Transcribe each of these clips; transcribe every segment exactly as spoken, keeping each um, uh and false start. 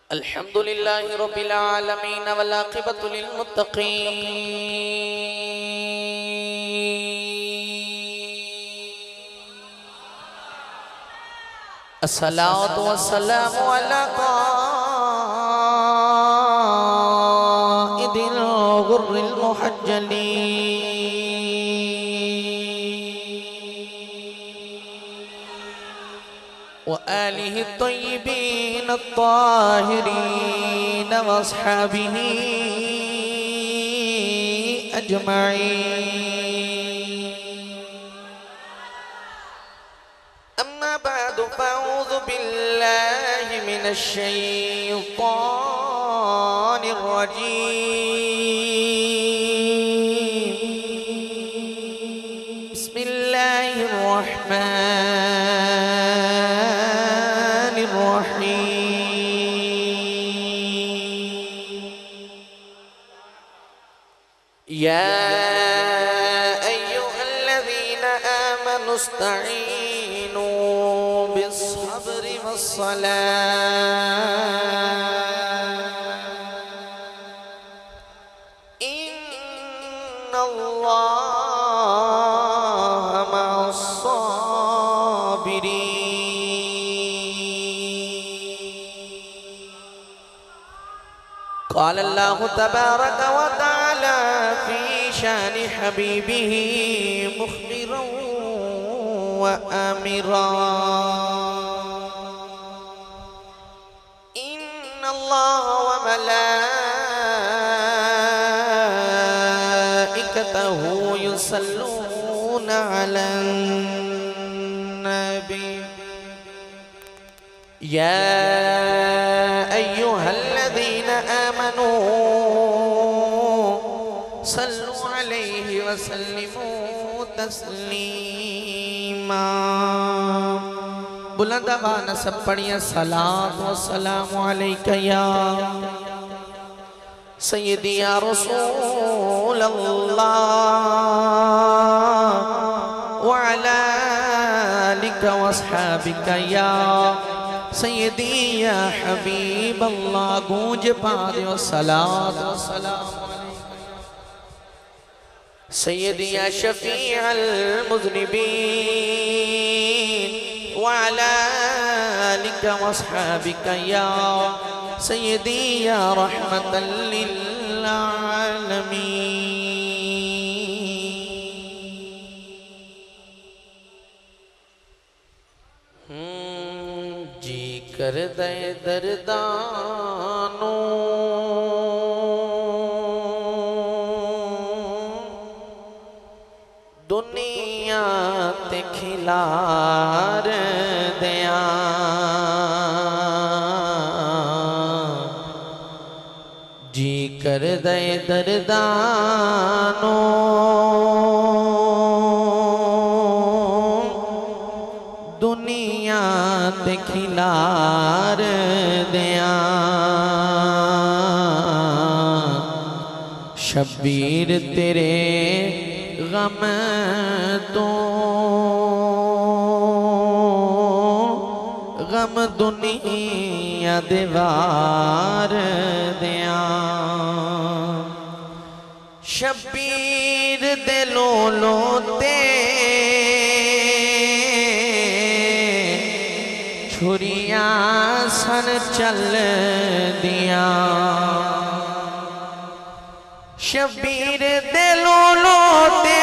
अल्हम्दुलिल्लाहि रब्बिल आलमीन वल आक़िबतु लिल मुत्तक़ीन। अस्सलातु वस्सलामु अला क़ाइदिल गुर्रिल मुहज्जलीन व आलिहि तय्यिबीन अत्ताहिरीन व अस्हाबिही अजमईन। अम्मा बअदु फ़अऊज़ु बिल्लाहि मिनश शैतानिर रजीम। बिस्मिल्लाहिर रहमानिर रहीम। या अय्युहल्लज़ीना आमनु इस्तईनु बिस्सब्रि वस्सलाह इन्नल्लाहा मअस्साबिरीन। क़ाल अल्लाहु तबारक व तआला फ़ी शान हबीबिही मुख़बिरन व आमिरा। इन्नल्लाह व मलाइकतहु युसल्लूना अलन नबी। या अय्युहल्लज़ीना आमनू सल्लु अलैहि व सल्लिमू तस्लीमा। बुलंद आवाज़ सब पढ़िए सलात व सलामु अलैका या सय्यदी या रसूल अल्लाह व अला आलिका व अस्हाबिका या सय्यदी या हबीब अल्लाह। गूंज पा दो सलात व सलाम सय्यदी या शफीअल मुज़निबीन व अला आलिका व अस्हाबिका या सय्यदी या रहमतल लिल आलमीन। जी कर दे दर्दानो दुनिया ते खिलार दिया। जी कर दे दर्दानो दुनिया ते खिलार दिया। शब्बीर तेरे गम तो गम दुनिया दीवार दिया। शब्बीर दे लोलो ते छुरियां सन चल दिया। शब्बीर दे लोलो ते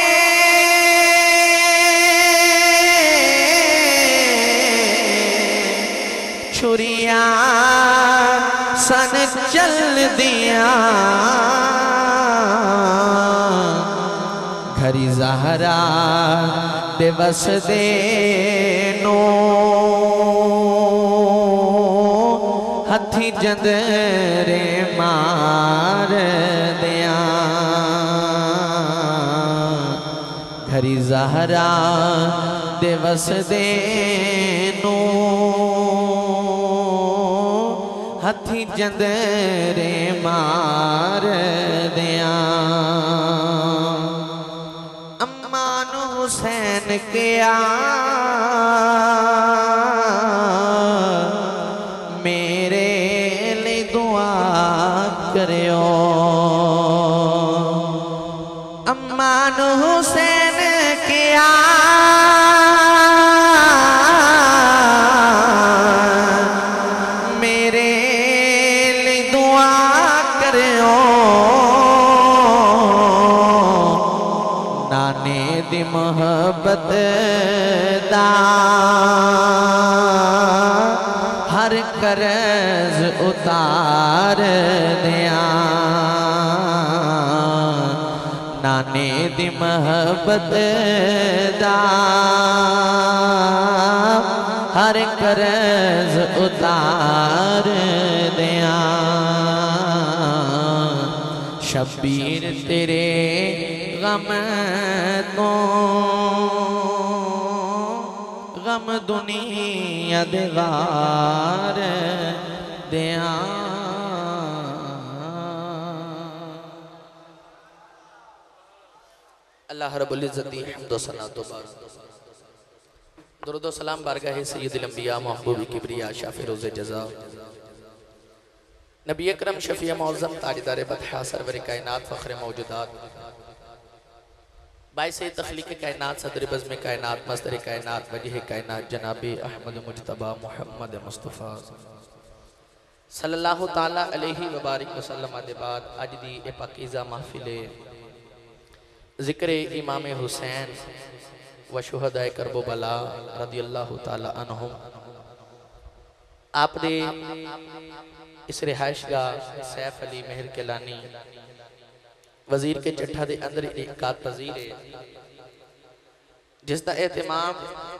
छुरियां सन चल दिया। घरी ज़हरा दिवस दे नो हथी जंदरे मार दिया। घरी ज़हरा दिवस दे नो हथी जंदरे मार दिया। अम्मान हुसैन के आ मेरे करियो। अम्मान हुसैन किया मेरे लिए दुआ करियो। नाने दी मोहब्बत दा हर कर्ज उतार दिया। नाने दी मोहब्बत दा हर कर्ज उतार दिया। शबीर तेरे गम तो गम दुनिया देवार दिया। अल्लाह रब्बुल इज्जत दी हम्दो सना तो बाद दुरूद व सलाम बारगाह सय्यदुल अंबिया महबूब किबरिया शाफी रोज़े जज़ा नबी अकरम शफीअ मौज़म ताजदार बतहा सरवर कायनात फ़ख्र मौजूदात बाइसे तख्लीक़ कायनात सदर बज़्म कायनात मस्दर कायनात वजह कायनात जनाब अहमद मुज्तबा मुहम्मद मुस्तफ़ा सल्लल्लाहु ताला अलैहि व बारिक वसल्लम दे बाद अज दी ए पाकीज़ा महफिल ज़िक्र इमाम हुसैन व शुहदाए करबला रदियल्लाहु ताला अन्हुम आप दे इस रिहाइशगाह सैफ अली मेहर केलानी वजीर के चट्ठा दे अंदर एक पजीर है जिसका एहतमाम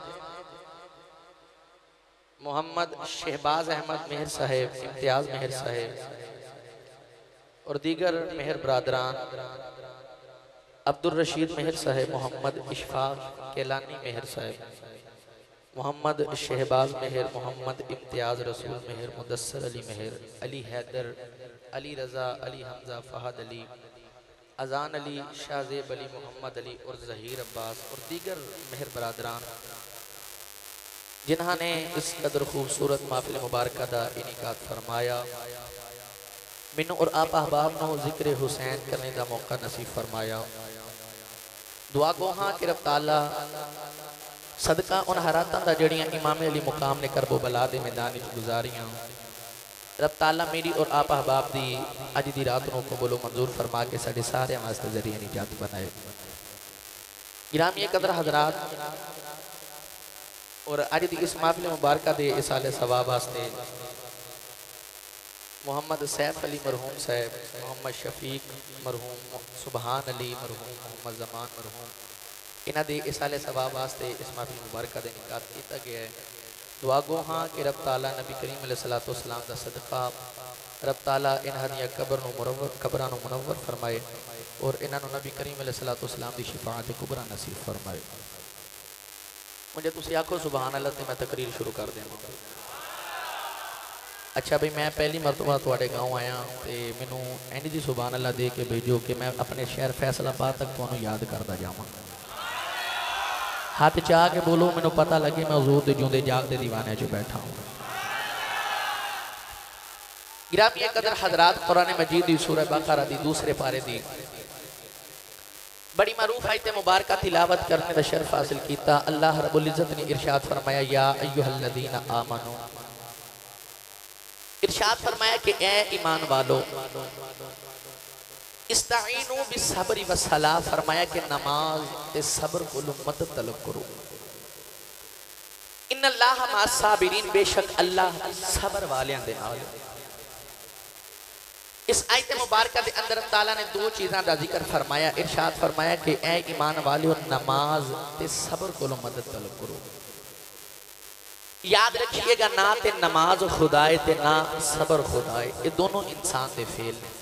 मोहम्मद शहबाज अहमद मेहर साहेब इम्तियाज मेहर साहेब और दीगर मेहर बरादरान अब्दुल रशीद मेहर साहेब मोहम्मद इशफाक केलानी मेहर साहेब मोहम्मद शहबाज मेहर मोहम्मद इम्तियाज रसूल मेहर मुदस्सर अली मेहर अली हैदर अली रज़ा अली हमजा फ़हद अली अजान अली शाहजेब अली मोहम्मद अली और ज़हीर अब्बास और दीगर मेहर बरादरान जिन्होंने इस कदर खूबसूरत महफिल मुबारक का इनिकाद फरमाया। मैनू और आप अहबाब को जिक्र हुसैन करने का मौका नसीब फरमाया। दुआ गो हाँ कि रब ताला सदका उन हरातां दा जड़ियां इमाम अली मुकाम ने करबो बला दे मैदान विच गुजारियां रब ताला मेरी और आप अहबाब दी अज दी रात को कबूल मंजूर फरमा के साडे सारे वास्ते जरिए निजात बनाए। गिरामी कदर हजरात और अज दी इस महफिल मुबारक दे इस साले सवाब वास्ते मोहम्मद सैफ अली मरहूम साहब मोहम्मद शफीक मरहूम सुबहान अली मरहूम मोहम्मद जमान मरहूम इन्हों के इस साले सवाब वास्ते इस महफिल मुबारक का इनकाद किया गया है। दुआ गो हाँ कि रब ताला नबी करीम अलैहिस्सलातु वस्सलाम का सदका रब ताला इन्हां दी कब्र मुनव्वर कब्रां नूं मुनव्वर फरमाए और इन्हां नूं नबी करीम अलैहिस्सलातु वस्सलाम की शिफाअत कुबरा नसीब फरमाए। मुझे तुसीं आखो सुभान अल्लाह ते मैं तकरीर शुरू कर देवां। अच्छा भाई मैं पहली मरतबा तुहाडे गाँव आया तो मैनू इंज दी सुभान अल्लाह दे के भेजो कि मैं अपने शहर फैसलाबाद तक तुहानू याद करता जावां। हाथ चाह के बोलो मैनू पता लगे मैं हुजूर दे जिउंदे जागदे दीवाने च बैठा हूँ। गिरामी कदर हजरात कुरान मजीद दी सूरह बकरा दी दूसरे पारे दी बड़ी मरूफ आयत मुबारक तिलावत करने का शर्फ हासिल किया। अल्लाह रब्बुल इज्जत ने इरशाद फरमाया या अय्युहल्लज़ीना आमनू इरशाद फरमाया कि ए ईमान वालो इस्ताईनु बिस्सब्रि वस्सलाह फरमाया कि नमाज ते सब्र को मदद तलब करो। इन्नल्लाह मअस्साबिरीन बेशक अल्लाह सब्र वालियां दे नाल। इस आयत मुबारक के अंदर ताला ने दो चीज़ों का जिक्र फरमाया। इरशाद फरमाया कि ए ईमान वालियो नमाज ते सब्र को मदद तलब करो। याद रखिएगा ना ते नमाज खुदाए ते ना सबर खुदाए ये दोनों इंसान के फेल ने।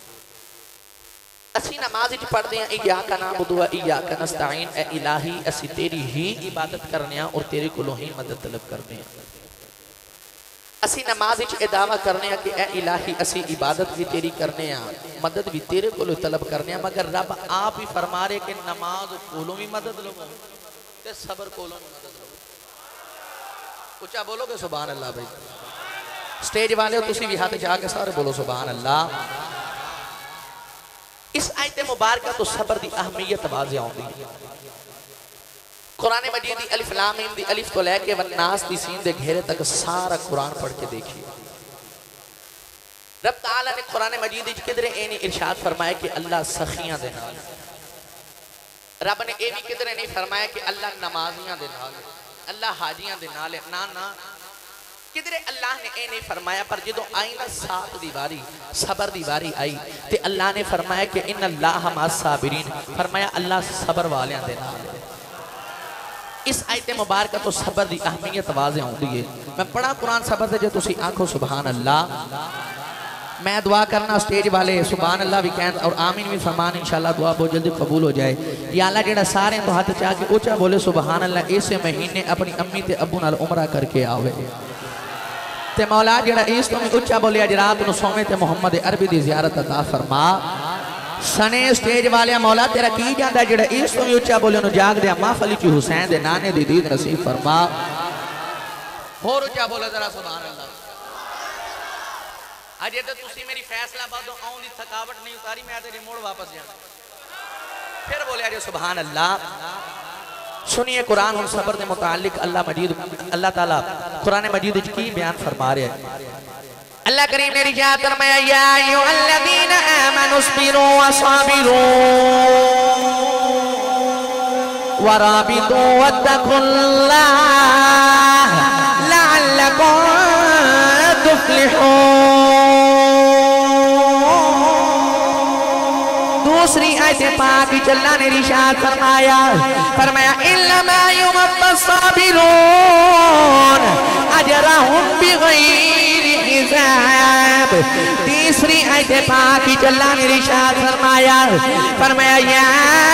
असी नमाज पढ़ते हैं इय्याका नअबुदु व इय्याका नस्तईन ए इलाही असी तेरी ही इबादत करने और तेरे कोलों ही मदद तलब करते हैं। असी नमाज ए दावा करने कि ए इलाही असी इबादत भी तेरी करने मदद भी तेरे कोलों तलब करने मगर रब आप ही फरमा रहे कि नमाज कोलों भी मदद लो ते सबर कोलों भी मदद लो। उच्चा बोलोगे सुभान अल्लाह भाई। स्टेज वाले हो तुसी भी हाथ जाके सारे बोलो सुभान अल्लाह। आयत मुबारक तो सबर की अहमियत वाज़े आउंदी है। कुरान मजीद दी अलिफ लाम मीम दी अलिफ तो लेके वन्नास दी सीन दे घेरे तक सारा कुरान पढ़ के देखिए। रब ताला ने कुरान मजीद विच किधरे ए नहीं इरशाद फरमाया कि अल्लाह सखियां दे नाल, रब ने ये भी किधरे नहीं फरमाया कि अल्लाह नमाजियां दे नाल, अल्लाह हाजियां दे नाल, ना ना किधरे अल्लाह ने ये नहीं फरमाया। पर जो आई ना सात दी वारी सबर दी वारी आई ते अल्लाह ने फरमाया कि इन अल्लाह मअस साबिरीन, फरमाया अल्लाह सबर वालियां दे नाल है। इस आयत मुबारक तो सबर की अहमियत वाज़े आउंदी है। मैं पढ़ा कुरान सबर से जो तुसी आखो सुभान अल्लाह। मैं दुआ करना स्टेज वाले सुभान अल्लाह भी कहन और आमीन भी फरमान, इंशाअल्लाह दुआ बहुत जल्दी कबूल हो जाए। या अल्लाह जेड़ा सारे तो हाथ चाह के ऊंचा बोले सुभान अल्लाह, इस महीने अपनी अम्मी ते अब्बू नाल उमरा करके आवे ते मौला जेड़ा इस तो भी ऊंचा बोले अज रात नूं सोवे ते मुहम्मद अरबी दी ज़ियारत अता फरमा। सने स्टेज वाले मौला तेरा की जाता जेड़ा इस तो भी उच्चा बोले उन्होंने जाग दिया महफल च हुसैन दे नाने दी दीद नसीब फरमा। होर उच्चा बोले जरा सुभान अल्लाह। अजे तो तुसी मेरी फैसलाबाद आउण दी थकावट नहीं उतारी, मैं तेरी मोड़ वापस जाना। फिर बोले अजे सुभान अल्लाह। सुनिए कुरान और सबर के मुतालिक अल्लाह मजीद अल्लाह ताला कुरान मजीद विच की बयान फरमा रहा है। अल्लाह करीम ने रिशाद फरमाया या अय्युहल्लज़ीना आमनुस्बिरू वसाबिरू वराबितू वत्तकुल्लाह लअल्लकुम तुफ्लिहून। दूसरी आयत पाक विच अल्लाह ने रिशाद फरमाया फरमाया इन्नमा युवफ़्फ़ा साबिरून अजरहुम बिग़ैरि हिसाब। तीसरी आयत पाक विच अल्लाह ने इरशाद फरमाया फरमाया या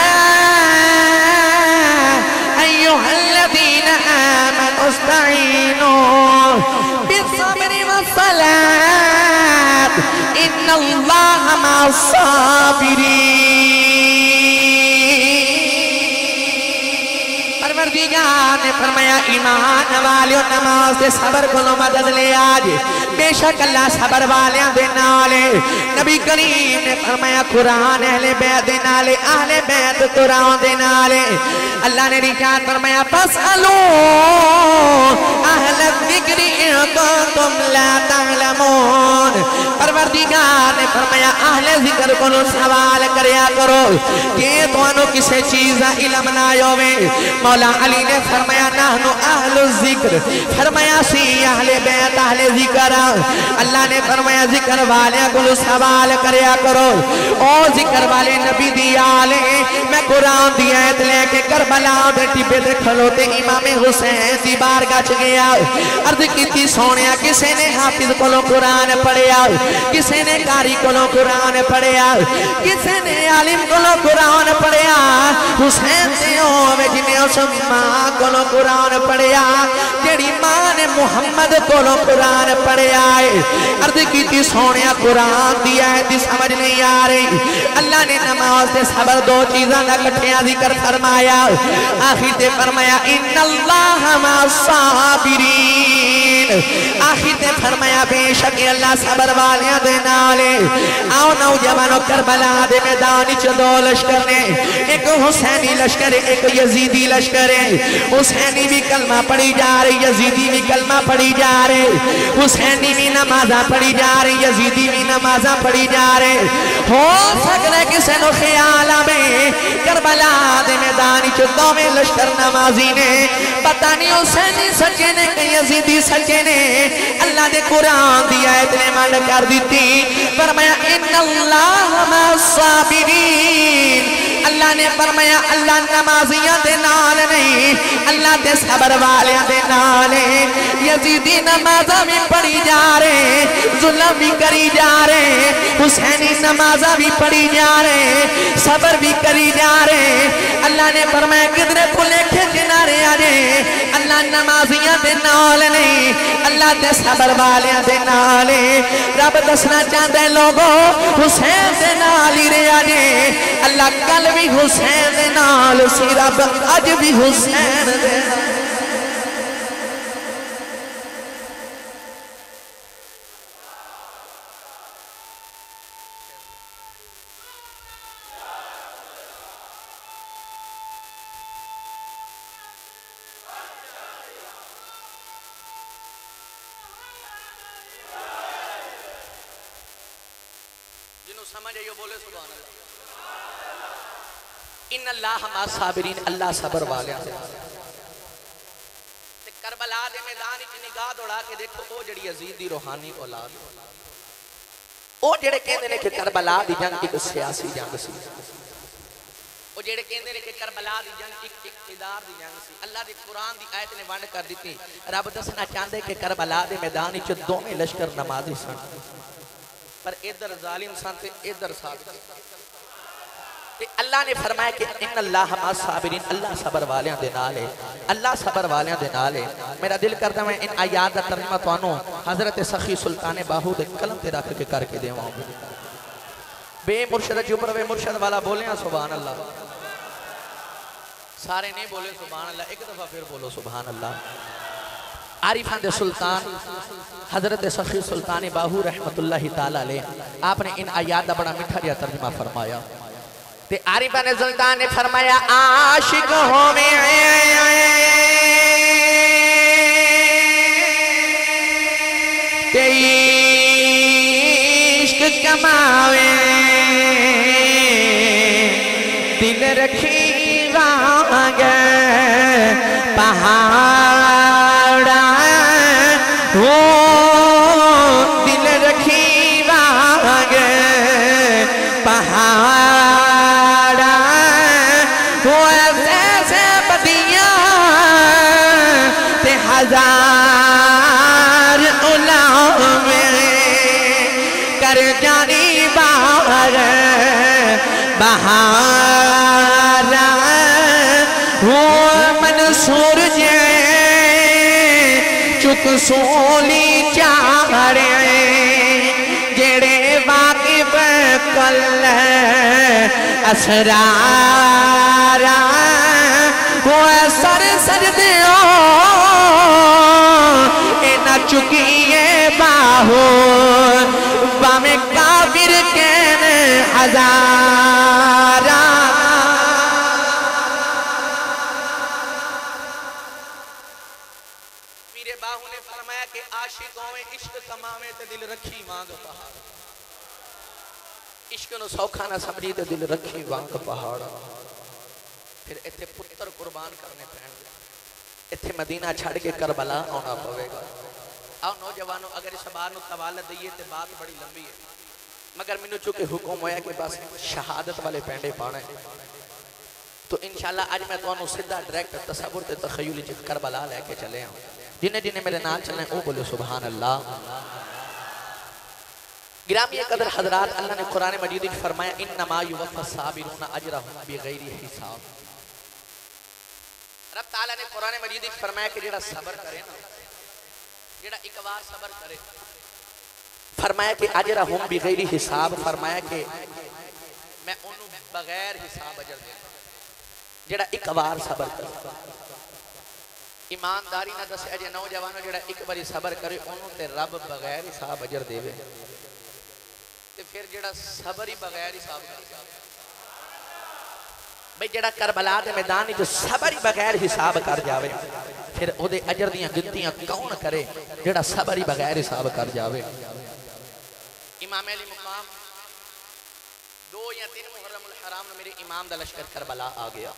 अय्युहल्लज़ीना आमनु इस्तईनू बिस्सब्रि वस्सलात इन्नल्लाहा मअस-साबिरीन। परवरदिगार ने फरमाया ईमान वालियों नमाज से सबर को मदद ले आज, बेशक अल्लाह सबर वालियां दे नाल है। नबी करीम ने फरमाया कुरान अहले बैत दे नाल, अहले बैत कुरान दे नाल। अल्लाह ने रिशाद फरमाया फसअलू अहल ज़िक्रि इन कुंतुम ला तअलमून। परवरदिगार ने फरमाया अहले ज़िक्र को सवाल करया करो कि तुहानू किसी चीज दा इल्म ना होवे। मौला अली ने फरमाया नहनु अहलु ज़िक्र, फरमाया सी अहले बैत अहले ज़िक्र। अल्लाह ने फरमाया जिक्र वाले को सवाल करया करो। ओ जिक्र वाले नबी दी आले मैं कुरान दी आयत लेके करबला दे टिबे ते खलोते इमाम हुसैन दी बारगाह च गया। अर्ज कीती सोनिया किसी ने हाफिज कोलों कुरान पढ़िया, किसी ने कारी कोलों कुरान पढ़िया, किसी ने आलिम कोलों कुरान पढ़िया। हुसैन से होवे जिन्हें उस मां कोलों कुरान पढ़िया जेड़ी मां ने मुहम्मद कोलों कुरान पढ़िया है। अर्ज की सोनिया कुरान दी आयत समझ नहीं आ रही। अल्लाह ने नमाज से सबर दो चीज़ों का इकट्ठा जिक्र फरमाया। आखिर ते फरमाया इन्नल्लाहा मअस-साबिरीन। आखिर ते फरमाया बेशक अल्लाह सबर वालियां दे नाल। आओ नौजवानों करबला दे मैदान च दो लश्कर ने, एक हुसैनी लश्कर एक यजीदी लश्कर है। हुसैनी भी कलमा पढ़ी जा रही, यजीदी भी कलमा पढ़ी जा रहे। हुसैनी भी नमाजा पढ़ी जा रही, यजीदी भी नमाजा पढ़ी जा रहे। हो सकता है किसी को ख्याल आवे करबला दे मैदान च दोवें लश्कर नमाजी ने, पता नहीं हुसैनी सच्चे ने कि यजीदी सच्चे ने। अल्लाह ने कुरान दी आयत ने मन कर दी फरमाया इन्नल्लाहा मअस-साबिरीन। अल्लाह ने फरमाया अल्लाह नमाजियां दे नाल नहीं, अल्लाह दे सबर वालियां दे नाल। यजीदी नमाजा भी पढ़ी जा रहे, जुल्म भी करी जा रहे, हुसैनी नमाजा भी पढ़ी जा रहे, सबर भी करी जा रहे। अल्लाह ने फरमाया किधरे भुलेखे किनारे आ जाए, अल्लाह नमाजियां दे नाल नहीं, अल्लाह दे सबर वालियां दे नाल। रब दसना चाहता है लोगों हुसैन दे नाल ही रहा जे। अल्लाह कल भी हुसैन दे नाल सी, रब अज भी हुसैन दे नाल। समझ आइयो बोले सुभान अल्लाह। इन अल्लाह मा साबिरीन, अल्लाह सबर वाले। करबला दे मैदान च निगाह दौड़ा के देखो वो जड़ी यजीद दी रूहानी औलाद, वो जेड़े कहंदे ने कि करबला दी जंग एक सियासी जंग सी, वो जेड़े कहंदे ने कि करबला दी जंग एक इक्तिदार दी जंग सी। अल्लाह दी कुरान दी आयत ने वंड कर दी। रब दसना चाहते कि करबला दे मैदान च दोवें लश्कर नमाजी सन, पर इधर जालिम सन ते इधर सादिक। अल्लाह ने फरमाया कि इन अल्लाह मा साबिरीन, अल्लाह सबर वालियां दे नाल है, अल्लाह सबर वालियां दे नाल है। मेरा दिल करदा मैं इन आयात दा तर्जुमा तुहानू हजरत सखी सुल्तान बाहू दे कलम ते रख के करके देवां। बे मुर्शद चुप रवे, मुर्शद वाला बोलिया सुभान अल्लाह। सारे नहीं बोले सुभान अल्लाह, एक दफा फिर बोलो सुभान अल्लाह। आरिफान दे सुल्तान हजरत सखी सुल्तान बाहू रहमतुल्लाहि ताला अलैह, आपने इन आयात दा बड़ा मीठा जिहा तर्जुमा फरमाया। ते आरिफा ने सुल्तान ने फरमाया आशिक होवे ते इश्क कमावे, दिल रखी वांगे पहाड़ा हो, दिल रखी वांगे पहाड़ हजार उलामे कर जानी बाहर बहारा वो मंसूर जे चुक सोली चारे जेड़े वाकिफ कल असरारा वो सर सजदे ना चुकिए बाहो बामे काबिर के हजारा। मेरे बाहू ने फरमाया कि आशिकों में इश्क कमावे ते दिल रखी वांग पहाड़, इश्क नु सौखा ना समझी ते दिल रखी वांग पहाड़। फिर इत्थे पुत्र कुर्बान करने पैणगे, इत्थे मदीना छड़ के करबला आना पवेगा। आओ नौजवानों, अगर इस बार नूं तवाल दईए तो बात बड़ी लंबी है, मगर मैनू चूंकि हुक्म होया कि बस शहादत वाले पैंडे पाने, तो इंशाल्लाह अज मैं तुहानूं सीधा डायरेक्ट तसव्वुर ते तखय्युल च करबला लैके चले आऊं। जिन्हें जिन्हें मेरे नाल चलने वो बोले सुभान अल्लाह। गिरामी कदर हजरात, अल्लाह ने कुरान मजीद में फरमाया इन्नमा युवफ़्फ़ा साबिरून अजरहुम बिगैरि हिसाब। रब ताला ने कुरान मजीद में फरमाया कि जेड़ा सबर करे ना, जेड़ा एक बार सबर करे, फरमाया कि अजरहुम बिगैरि हिसाब, फरमाया कि मैं उन्हें बगैर हिसाब अजर देना। जेड़ा एक बार सबर करे, ईमानदारी ना दस अजे नौजवानों, जेड़ा एक बारी सबर करे उन्होंने ते रब बगैर हिसाब अजर देवे। ते फिर जेड़ा सबर ही बगैर हिसाब करे भाई, जेड़ा करबला दे मैदान जो सबर ही बगैर हिसाब कर जावे, फिर ओदे अजर दियां गिनतियां कौन करे जेड़ा सबर ही बगैर हिसाब कर जावे। इमाम अली मुकाम दो या तीन मुहर्रमुल हराम में मेरे इमाम दा लश्कर करबला आ गया।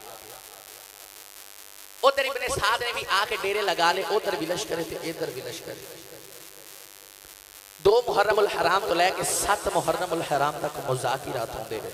उधर इब्ने साद ने भी आके डेरे लगा ले, उधर भी लश्कर थे इधर भी लश्कर। दो मुहर्रमुल हराम तो लेके सात मुहर्रमुल हराम तक मुज़ाकिरात होंदे रहे।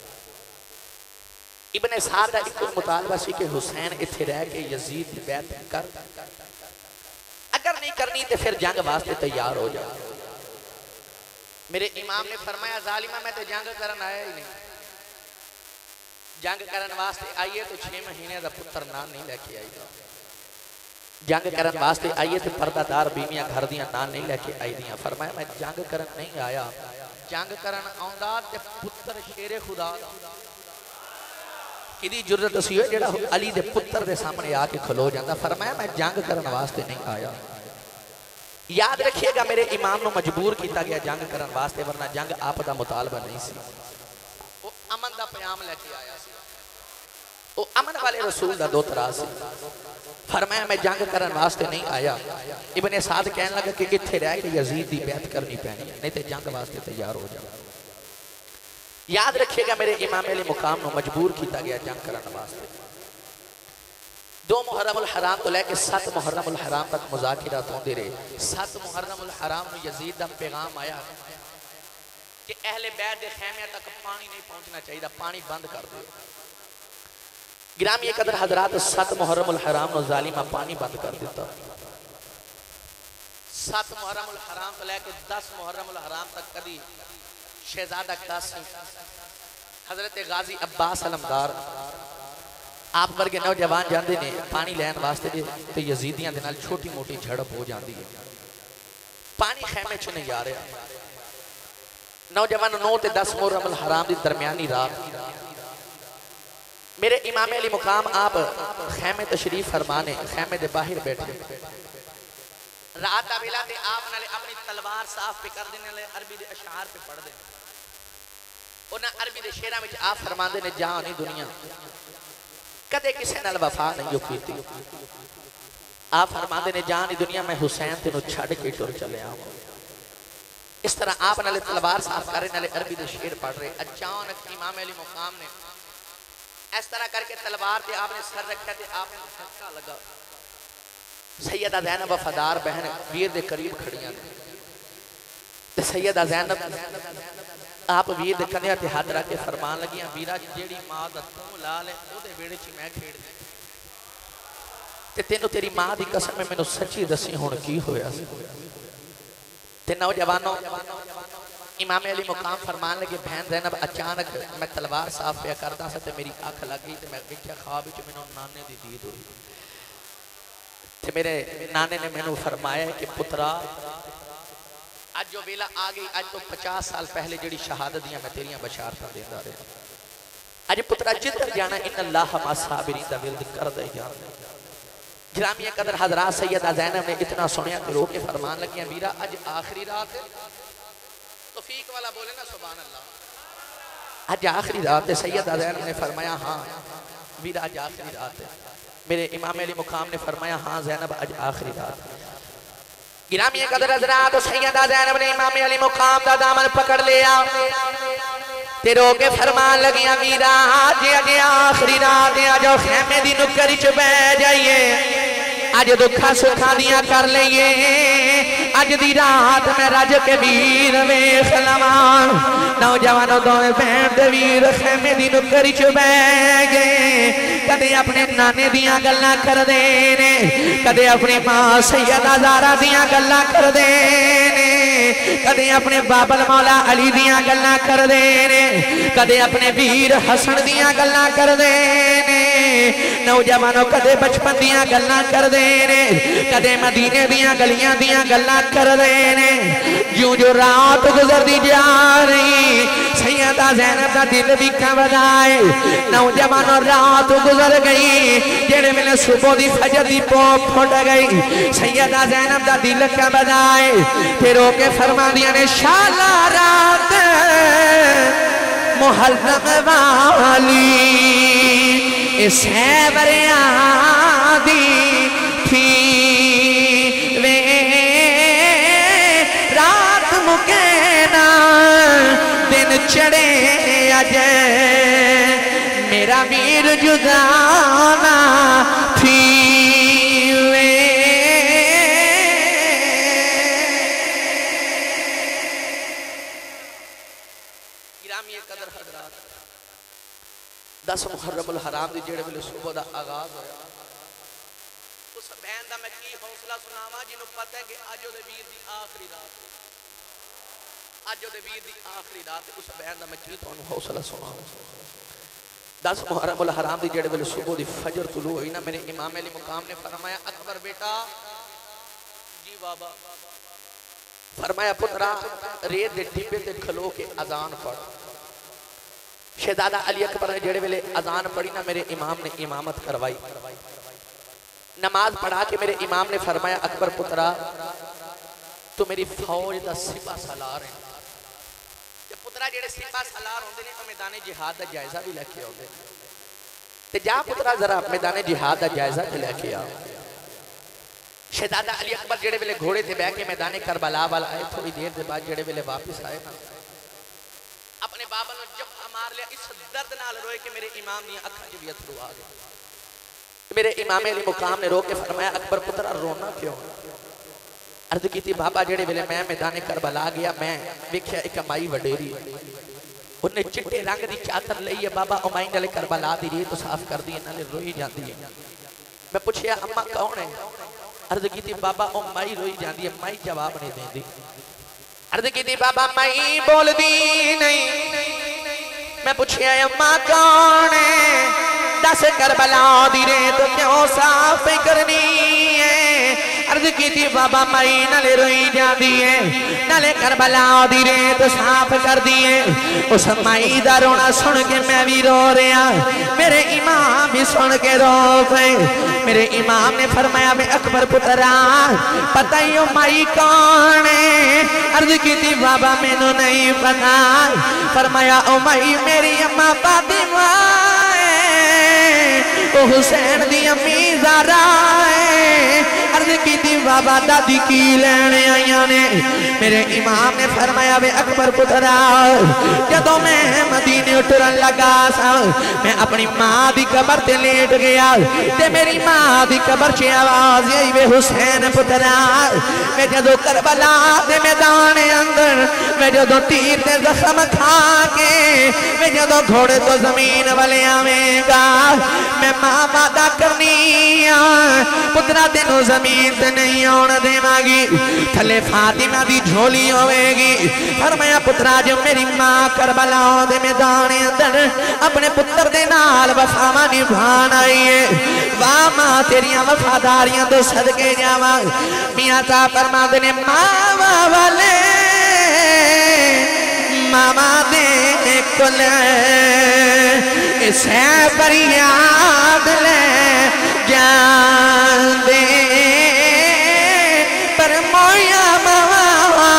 इब्ने साद का एक मुतालबा सी कि हुसैन इत्थे रह के यजीद की बैत कर, अगर नहीं करनी तो फिर जंग वास्ते तैयार हो जा। मेरे इमाम ने फरमाया जालिमा मैं तो जंग करन आया ही नहीं, जंग करन वास्ते आइए तो छह महीने का पुत्र नान नहीं लेके आई, जंग करन वास्ते आइए तो पर्दादार बीवियां घर दियां नान नहीं लेके आई दियां। फरमाया मैं जंग करन नहीं आया, जंग करन आउंदा ते पुत्र शेरे खुदा किदी जुर्रत सी जेड़ा अली दे पुत्र दे सामने आके खलो जाता। फरमाया मैं जंग करन वास्ते नहीं आया। याद रखिएगा मेरे इमाम को मजबूर किया गया जंग करन वास्ते, वरना जंग आप दा मुतालबा नहीं सी। वो अमन दा पैगाम लेके आया सी, वो अमन वाले रसूल दा दोतरा सी। फरमाया मैं जंग करन वास्ते नहीं आया। इब्ने साद कहने लगा कि इत्थे रह के यजीद दी बैत करनी पैनी है, नहीं तो जंग वास्ते तैयार हो जा। याद रखिएगा मेरे इमाम अली मुकाम को मजबूर किया गया जंग करने वास्ते। दो मुहर्रम उल हराम तो लेके सत मुहर्रम उल हराम तक मुज़ाकिरात होते रहे। सत मुहर्रम उल हराम में यजीद का पैगाम आया कि अहले बैत के खैमे तक पानी नहीं पहुंचना चाहिए, पानी बंद कर दो। गिरामी कदर हजरात सत मुहर्रम उल हराम में जालिमा पानी बंद कर दिता। सत मुहर्रम उल हराम तो लेके दस मुहर्रम उल हराम तक कभी शहजादा कासिम हजरत गाजी अब्बास अलमदार आप वर्गे नौजवान जाते ने पानी लैन वास्ते तो यजीदियां दे नाल छोटी मोटी झड़प हो जाती है, पानी खैमे च नहीं आ रहा। नौजवान नौ ते दस मुहर्रम उल हराम की दरमियानी रात मेरे इमाम अली मुकाम आप खैमे तशरीफ फरमाने खैमे दे बाहर बैठे। रात का वेला ते आप नाले अपनी तलवार साफ पे कर देने, अरबी दे अशार पे पढ़ देने। उन्हें अरबी दे शेरा में आप फरमाते ने जहां नहीं दुनिया कदे किसी नाल वफा नहीं की। आप फरमाते ने जहां नहीं दुनिया मैं हुसैन तेनों छड़ के टुर चले आवां। इस तरह आप नाले तलवार साफ कर रहे नाले अरबी दे शेर पढ़ रहे। अचानक इमाम अली मुकाम ने इस तरह करके तलवार पे आपने सर रखा थे, आपने धक्का लगा। सैयदा ज़ैनब वफादार बहन वीर दे करीब खड़ियां ते सैयदा ज़ैनब आप वीर दे कन्या ते हाथ रख के फरमान लगियां, वीरा जेड़ी मां दा तू लाल है ओदे वेड़े च मैं खेड़ दी ते तेनों तेरी मां दी कसम है मैनू सच्ची दसी हुण की होया सी। ते नौजवानों इमाम अली मुकाम फरमान लगे, बहन ज़ैनब अचानक मैं तलवार साफ पे करता सा ते मेरी अख लग गई ते मैं देखा ख्वाब विच मैनू नाने दी दीद हुई ते मेरे नाने ने मैनू फरमाया कि पुत्रा अज जो वेला आ गई, अज तो पचास साल पहले जी शहादत दियां मैं तेरियां बशारतां देंदा रहा। अज पुत्रा जिधर जाना इन अल्लाह मा साबिरीन दा विरद कर दे जाना। गिरामी कदर हजरात सैयदा ज़ैनब ने इतना सुनिया तो रो के फरमान लगियां, वीरा अज आखिरी रात है। तौफीक वाला बोले ना सुभान अल्लाह। अज आखिरी रात है। सैयदा ज़ैनब ने फरमाया हाँ वीरा अज आखिरी रात है। मेरे इमाम अली मुकाम ने फरमाया हाँ ज़ैनब अज आखिरी रात है। गिरामी कदर हजरात सैयदा ज़ैनब ने इमाम अली मुकाम का दामन पकड़ लिया ते रो के फरमान लगिया, वीरा अज अज आखिरी रात है, अज खैमे दी नुक्कर च बह जाइए, अज दुखा सुखा दियां कर लईए, अज दी रात मैं रज के वीर वेख लवां। नौजवानों दोवें भैन दे वीर खैमे दी नुक्कर च बह गए। कदे अपने नाने दियां गल्लां करदे ने, कदे अपनी मां सैयदा ज़ारा दियां गल्लां करदे ने, कदे अपने बाबल मौला अली दियां गल्लां करदे ने, कदे अपने वीर हसन दियां गल्लां करदे ने। नौजवानों कदे बचपन दियां गल्लां करदे ने, कदे मदीने दियां गलियां दियां गल्लां करदे ने। जो जो रात गुजरदी जा रही सैयदा ज़ैनब का दिल भी कवदाए। नौजवानों रात गुजर गई, जेड़े मेले सुबह दी फजर दी पोप फुट गई। सैयदा ज़ैनब का दिल कवदाए फिर रोके फरमा दिया ने, शाला रात मुहर्रम वाली इस हैवरिया दी थी वे रात मुके ना दिन चढ़े अज मेरा वीर जुदाना थी वे। गिरामी कदर हजरात दस मुहर्रम हराम की जेड़े वेले सुबह का आगाज होया, उस बहन का मैं की हौसला सुनावा जिन्होंने पता है कि अज वो वीर की आखिरी रात, अज वो वीर की आखिरी रात, उस बहन का मैं की तुहानू हौसला सुनावा। दस मुहर्रम हराम की जेड़े वेले सुबह की फजर तुलू हुई ना, मेरे इमाम अली मुकाम ने फरमाया, अकबर बेटा जी बाबा, फरमाया पुत्रा रेत के टिब्बे ते खलो के अजान पढ़। शहजादा अली अकबर ने जेड़े वेले अजान पढ़ी ना, मेरे इमाम ने इमामत करवाई, नमाज पढ़ा के मेरे इमाम ने फरमाया, अकबर पुत्रा तू मेरी फौज का सिपा सलार है। पुत्रा जेड़े सिपा सलार होंदे ने ओ मैदान जिहाद का जायजा भी लेके आउंदे ते जा पुत्रा जरा मैदान जिहाद का जायजा ते लेके आ। शहजादा अली अकबर जेड़े वेले घोड़े ते बैठ के मैदान करबला वाल आए, थोड़ी देर के बाद जेड़े वेले वापस आए ना, अपने बाबा ने जफ्फा मार लिया, इस दर्द नाल रोए कि मेरे इमाम दी अखां च भी अथरू आ गए। मेरे इमाम अली मुकाम ने रो के फरमाया अकबर पुत्रा रोना क्यों? अर्ज की बाबा जेड़े वेले मैं मैदाने करबला गया मैं वेख्या एक माई वडेरी उन्हें चिट्टे रंग की चादर लई है बाबा उमाई नाले करबला दी रेत तो साफ कर दी नाले रोई जाती है। मैं पूछया अम्मा कौन है? अर्ज की बाबा ओ माई रोई जाती है। माई जवाब नहीं देती। अर्ज की बाबा माई बोलती नहीं। मैं पूछया अम्मा कौन है? दस करबला दी रेत क्यों साफ करनी है? अर्ज की बाबा माई नाले रोई जाती है नाले करबला दी रेत साफ कर दी है। उस माई दा रोना सुन के मैं भी रो रहा, मेरे इमाम भी सुन के रो पे। मेरे इमाम ने फरमाया मैं अकबर पुत्रा पता ही हो माई कौन है? अर्ज की बाबा मैनू नहीं पता। फरमाया ओ माई मेरी अम्मा फातिमा ओ हुसैन दी अम्मी ज़हरा है। अर्ज की बाबा दादी की लेने आईया ने। मेरे इमाम ने फरमाया वे अकबर पुत्रा जदों मैं मदीने उतरन लगा सा मैं अपनी मां दी कबर ते लेट गया ते मेरी मां दी कबर च आवाज आई वे हुसैन पुत्रा मैं जदों करबला दे मैदान अंदर मैं जदों तीर ते जख्म खा के मैं जदों घोड़े तो जमीन वाले आवेगा मैं मां वादा करनी पुत्रा तेनों जमीन ते नहीं आने देवांगी थले फातिमा दी झोली होवेगी। फरमाया पुत्रा जो मेरी मां करबला दे मैदान अंदर अपने पुत्र दे नाल वफावा निभान आई है वाह मां तेरियां वफादारियां तो सदके जावां। मियां साहब फरमांदे ने मावा वाले मामा दे कुल इसे फरियाद ले जांदे पर मोया मावा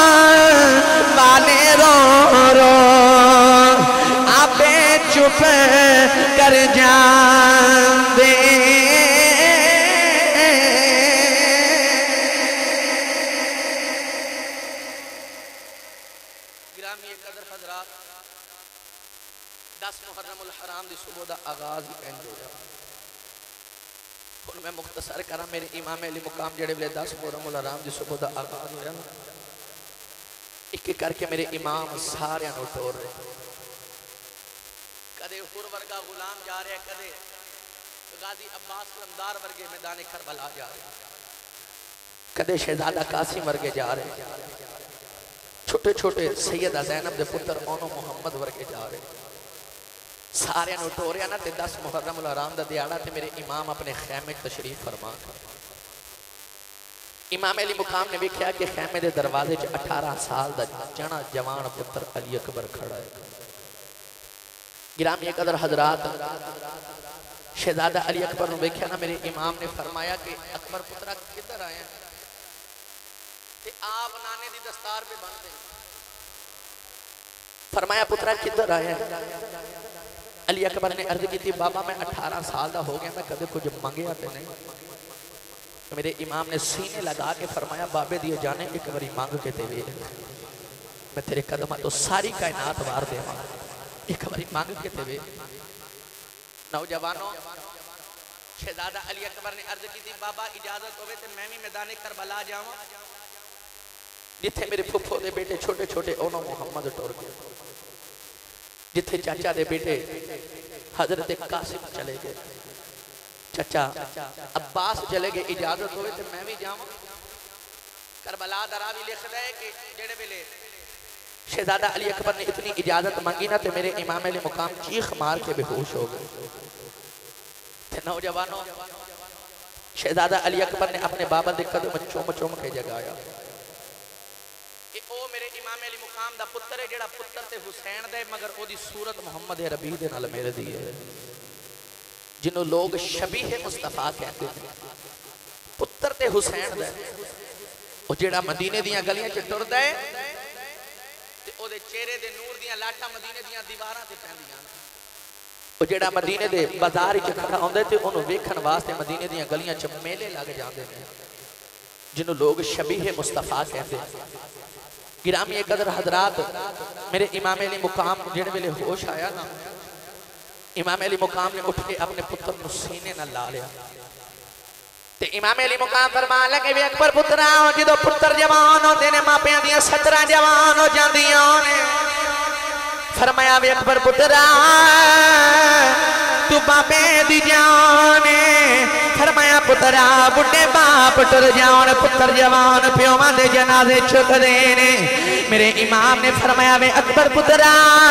वाले रो रो आपे चुप कर जांदे। गिरामी कदर हजरात दस मुहर्रमुल हराम दी सुबह दा आगाज ही इंज होया। मैं मुख्तसर करा मेरे इमाम अली मुकाम जेड़े वेले दस मुहर्रमुल हराम दी सुबह दा आगाज होया ना एक एक करके मेरे इमाम सारे नु टोर रहे। कदे हुर वर्गा गुलाम जा रहे कदे गाजी अब्बास लमदार वर्गे मैदान करबला जा रहे कदे शहजादा कासिम वर्गे जा रहे छोटे छोटे सैयदा ज़ैनब दे पुत्र ओनो मोहम्मद वर्गे जा रहे सारे नु टोरिया ना ते दस मुहर्रमुल हराम दा दिहाड़ा ते मेरे इमाम अपने खैमे तशरीफ फरमा। इमाम अली मुकाम ने वेख्या कि खैमे दे दरवाजे च अठारह साल दा जना जवान पुत्र अली अकबर खड़ा है। गिरामी कदर हजरात शहजादा अली अकबर ने वेख्या ना मेरे इमाम ने फरमाया कि अकबर पुत्रा किधर आए ते आप नाने दी दस्तार पे बन दे। फरमाया पुत्रा किधर आए? अली अकबर ने अर्ज की बाबा मैं अठारह साल का हो गया मैं कदे कुछ मंगया तो नहीं। तो मेरे इमाम ने सीने लगा के फरमाया बाबे दिए जाने एक बारी मांग के ते वे मैं तेरे कदम तो सारी कायनात वार देवा एक बारी मांग के ते वे। नौजवानों शहजादा अली अकबर ने अर्ज की बाबा इजाजत होवे ते मैं भी मैदान करबला जावां जिथे मेरे फुफो दे बेटे छोटे छोटे ओनो मोहम्मद टुर गए जिथे चाचा दे बेटे हजरत कासिम चले गए चाचा अब्बास चले गए इजाजत होवे ते मैं भी जावां। करबला दा रावी लिखदा है कि जेड़े वेले शहजादा अली अकबर ने इतनी इजाजत मांगी ना ते मेरे इमाम अली मुकाम चीख मार के बेहोश हो गए। ते नौजवानों शहजादा अली अकबर ने अपने बाबा दे कदम चुम चुम के जगाया। ओ मेरे इमाम अली मुकाम दा पुत्र है जेड़ा पुत्र ते हुसैन दे मगर ओदी सूरत मोहम्मद रबी दे नाल मेरे दी है जिन्हों लोग शबीह मुस्तफा कहते हैं पुत्र ते हुसैन दे ओ जेड़ा मदीने दियां गलियां च टुरदा है ते ओदे चेहरे दे नूर दियां लाटां मदीने दियां दीवारां ते पैंदियां ओ जेड़ा मदीने दे बाजार च खड़ा होंदा ते ओनू वेखण वास्ते मदीने दियां गलियां च मेले लग जांदे ने जिन्हों लोग शबीह मुस्तफा कहते हैं। गिरामी कदर हजरात, मेरे इमाम अली मुकाम जिहड़े वेले होश आया ना, इमाम अली मुकाम ने उठ के अपने पुत्र नूं सीने नाल ला लिया ते इमाम अली मुकाम फरमान लगे वे अकबर पुत्रा जो पुत्र जवान होते ने मापियां दियां सतरां जवान हो जांदियां ने। फरमाया वे अकबर पुत्रा तू बापे दी जान। फरमाया पुत्रा बुढ़े बाप टुर जान पुत्र जवान प्योवां दे जनाजे चुकदे ने। मेरे इमाम ने फरमाया वे अकबर पुत्रा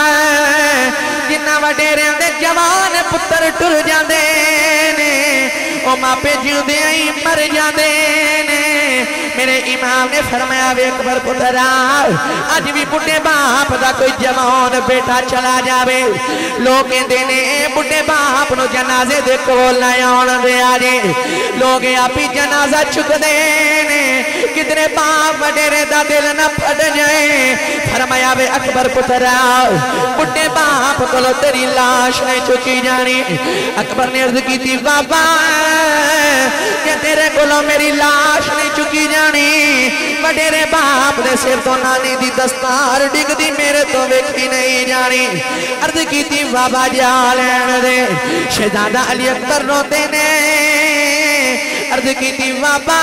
जिन्ना वडेरियां दे जवान पुत्र टुर जांदे ने ओ मापे जिउंदे ही मर जांदे ने। मेरे इमाम ने फरमाया वे अकबर पुत्रा अज भी बुढ़े बाप दा कोई जवान बेटा चला जावे लोग कहंदे ने बुढ़े बाप नु जनाजे दे कोल ना आउण दिया जे। लोग आप ही जनाजा चुकदे ने किधरे बाप वडेरे दा दिल ना फट जाए। फरमाया वे अकबर पुत्रा बुढ़े बाप कोलों तेरी लाश नहीं चुकी जानी। अकबर ने अर्ज की बाबा कि तेरे कोलों मेरी लाश नहीं चुकी जानी। वडेरे बाप दे सिर तो नानी दी दस्तार डिगदी मेरे तो वेखी नहीं जानी। अर्ज की बाबा जा लैन दे। शहजादा अली अकबर रोते ने अर्ज की बाबा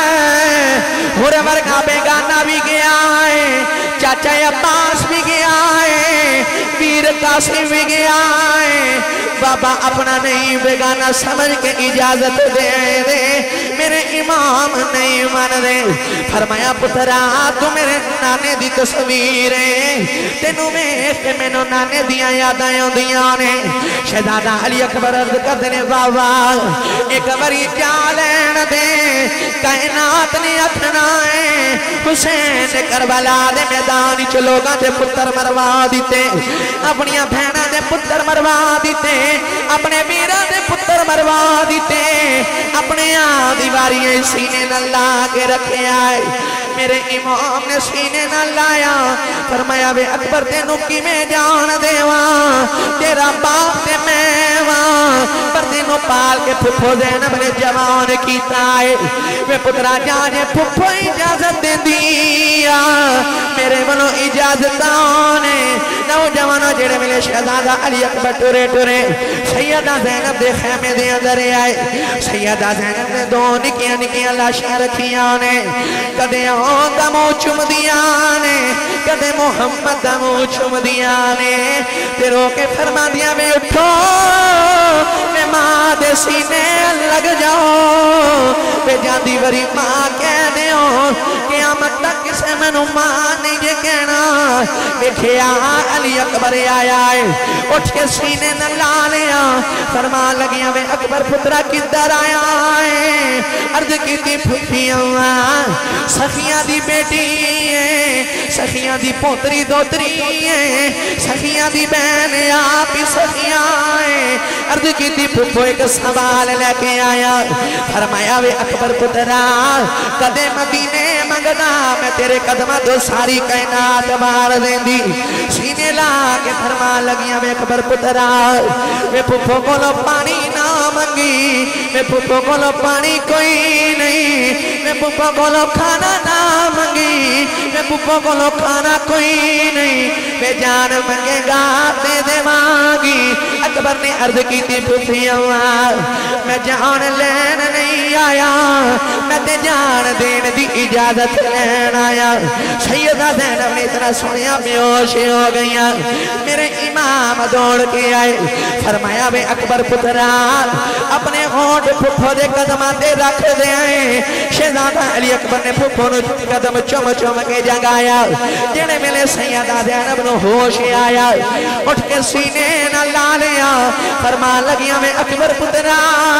होर वर्गा बेगाना भी गया है, चाचा अब्बास भी गया है, वीर कासिम भी गया है। बाबा अपना नहीं बेगाना समझ के इजाजत दे दे। मेरे इमाम नहीं मान दे। फरमाया पुत्रा तू मेरे नाने दी तस्वीर है तेनू वेख के मैनू नाने दियां यादां आउंदियां ने। शहजादा अली अकबर अर्ज करदे ने बाबा एक बारी जा लैन दे। कायनात ने आखना है हुसैन ने करबला दे मैदान च लोगां दे पुत्र मरवा दिते, अपनियां भैणां दे पुत्र मरवा दिते, अपने वीरां दे पुत्र मरवा दिते, अपने आ दीवारियां सीने नाल ला के रखिया है। मेरे इमाम ने सीने नाल लाया। फरमाया वे अकबर तेनू किवें जान देवा तेरा बाप ते मैं वां पर तेनू पाल के फुफो ज़ैनब ने जवान कीता है। वे पुत्रा जा जे फुफो इजाजत देंदी आ मेरे वालों इजाजत ने। नौजवान जेड़े मेरे शहजादा अली अकबर टुरे टुरे सैयदा ज़ैनब दे खैमे दे अंदर आए। सैयदा ज़ैनब ने दो निक्कियां निक्कियां लाशां रखियां ने। कदे दा मुँह चुमदियां ने कदे मुहम्मद दा मुँह चुमदियां ने। ते रो के फरमादियां वे उठो वे मां दे सीने लग जाओ। वे जांदी वरी मां कह दियो क़यामत तक किसे मैनू मां नहीं जे कहना। वेखिया अली अकबर आया है उठ के सीने न ला लिया। फरमा लगिया वे अकबर पुत्रा किधर आया है। अर्ज की फुफियां सखियां दी बेटी है, सखियां दी पोतरी दोतरी है, सखियां दी बहन आप ही सखियां है। अर्ज की फुफो एक सवाल लेके आया। फरमाया वे अकबर पुत्रा कदे मदीने मंगदा मैं तेरे कदमां तो सारी कायनात मार देंदी। सीने ला के फरमा लगिया वे अकबर पुत्रा वे फुफो कोलों पानी ना मंगी, वे फुफो कोलों पानी कोई नहीं, वे फुफो कोलों खाना ना मंगी, वे फुफो कोलों खाना कोई नहीं, वे जान मंगेगा दे देवांगी। अकबर ने अर्ज की थी फुफिया मैं जान लैन नहीं आया मैं ते जान देन दी इजाजत लैन आया। सैयदा ज़ैनब ने इतना सुनिया बेहोश हो गई। मेरे इमाम दौड़ के आए। फरमाया वे अकबर पुत्रा अपने होंठ फुफो दे कदमां ते रख दे। शहजादा अली अकबर ने फुफो नूं कदम चुम चुम के जगाया। जेड़े मेले सैयदा ज़ैनब नूं होश आया उठ के सीने नाल ला लिया। फरमा लगिया वे अकबर पुत्रा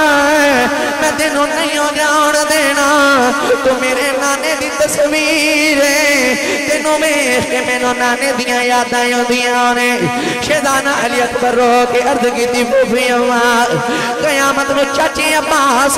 मैं तेनों नहीं जान देना तू मेरे नाने दी तस्वीर है। तेनों वेख के मैनू नाने दियां यादां आउंदियां ने। शहजादा अली अकबर रो के अर्ज की फुफिया कयामत नूं चाचे अब्बास